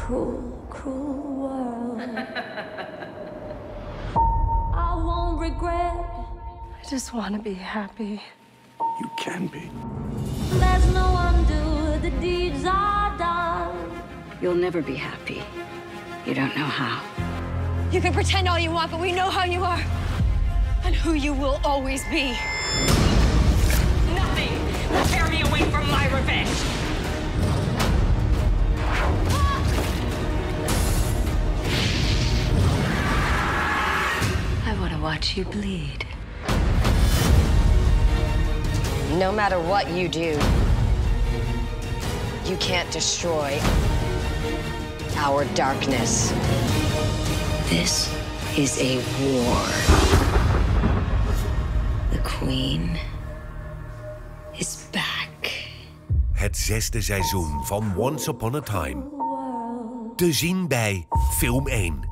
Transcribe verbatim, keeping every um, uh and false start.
cruel, cruel world. I won't regret. I just want to be happy. You can be. There's no undo, the deeds are done. You'll never be happy. You don't know how. You can pretend all you want, but we know how you are. And who you will always be. Nothing will tear me away from my revenge. I want to watch you bleed. No matter what you do, you can't destroy our darkness. This is a war. The Queen is back. Het zesde seizoen van Once Upon a Time. Te zien bij Film één.